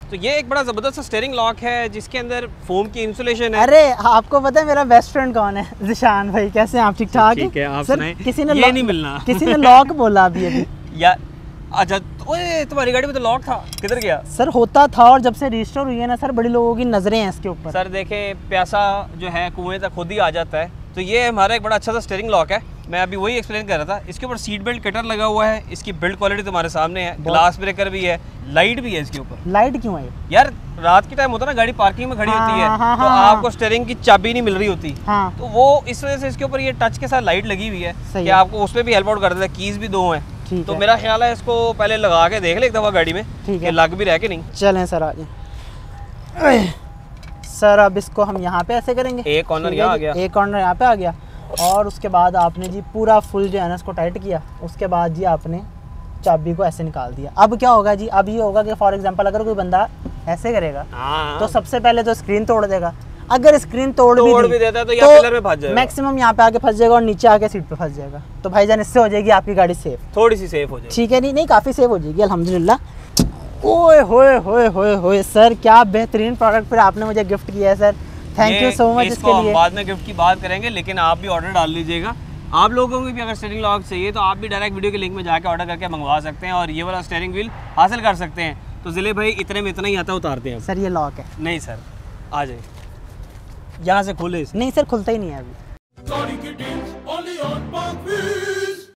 तो ये एक बड़ा ज़बरदस्त स्टीयरिंग लॉक है जिसके अंदर फोम की इंसुलेशन है। अरे आपको पता है मेरा बेस्ट फ्रेंड कौन है? जिशान भाई, कैसे हैं आप? ठीक ठाक? ठीक है, आप सर सुनाएं। किसी ने ये नहीं मिलना। किसी ने लॉक बोला अभी यार अच्छा, ओए तुम्हारी गाड़ी में तो लॉक था, किधर गया? सर होता था, और जब से रजिस्टर हुई है ना सर, बड़ी लोगों की नजरें हैं इसके ऊपर। सर देखें, प्यासा जो है कुएं तक खुद ही आ जाता है। तो ये हमारा एक बड़ा अच्छा सा स्टीयरिंग लॉक है, मैं अभी वही एक्सप्लेन कर रहा था। इसके ऊपर सीट बेल्ट कटर लगा हुआ है, इसकी बिल्ड क्वालिटी तुम्हारे सामने है, ग्लास ब्रेकर भी है, लाइट भी है इसके ऊपर। लाइट क्यों है यार रात के टाइम होता है ना, गाड़ी पार्किंग में खड़ी होती है तो आपको स्टीयरिंग की चाबी नहीं मिल रही होती, तो वो इस वजह से इसके ऊपर ये टच के साथ लाइट लगी हुई है कि आपको उसमें भी हेल्प आउट कर देता है। कीज भी 2 हैं, तो मेरा ख्याल है इसको पहले लगा के देख ले एक दफा गाड़ी में कि लग भी रहा कि नहीं। चलें सर, आ जाए सर। अब इसको हम यहाँ पे ऐसे करेंगे, एक कॉर्नर यहाँ आ गया, एक कॉर्नर यहाँ पे आ गया, और उसके बाद आपने जी पूरा फुल जो है ना इसको टाइट किया। उसके बाद जी आपने चाबी को ऐसे निकाल दिया। अब क्या होगा जी? अब ये होगा कि फॉर एग्जांपल अगर कोई बंदा ऐसे करेगा तो सबसे पहले तो स्क्रीन तोड़ देगा। अगर स्क्रीन तोड़ भी देता है तो यहाँ पिलर में फंस जाएगा, मैक्सिमम यहाँ पे आके फंस जाएगा और नीचे आके सीट पे फंस जाएगा। तो भाईजान इससे हो जाएगी आपकी गाड़ी सेफ, थोड़ी सी सेफ हो जाएगी। ठीक है, नहीं काफ़ी सेफ हो जाएगी अल्हम्दुलिल्लाह। ओए होए होए होए होए सर, क्या बेहतरीन प्रोडक्ट फिर आपने मुझे गिफ्ट किया है sir, thank you so much इसके लिए। बाद में गिफ्ट की बात करेंगे, लेकिन आप भी ऑर्डर डाल लीजिएगा। आप लोगों को भी अगर स्टीयरिंग लॉक चाहिए तो आप भी डायरेक्ट वीडियो के लिंक में जाकर ऑर्डर करके मंगवा सकते हैं और ये वाला स्टीयरिंग व्हील हासिल कर सकते हैं। तो जिले भाई इतने में इतना ही आता उतारते हैं सर। ये लॉक है? नहीं सर, आ जाए यहाँ से खोले। नहीं सर, खुलता ही नहीं है अभी।